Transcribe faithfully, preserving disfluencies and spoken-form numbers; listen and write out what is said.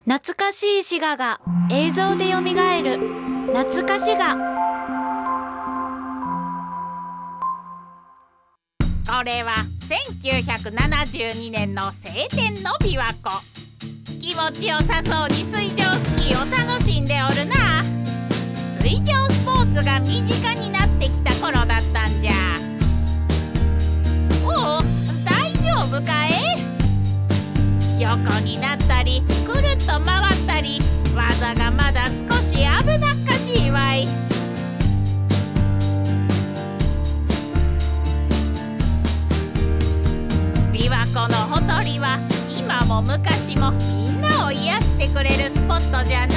懐かしい滋賀が映像でよみがえる懐かしが。 これはせんきゅうひゃくななじゅうにねんの晴天の琵琶湖。気持ちよさそうに水上スキーを楽しんでおるな。水上スポーツが身近になってきた頃だったんじゃ。おお、大丈夫かい？横になったりくるっと回ったり、技がまだ少し危なっかしいわい。琵琶湖のほとりは今も昔もみんなを癒してくれるスポットじゃ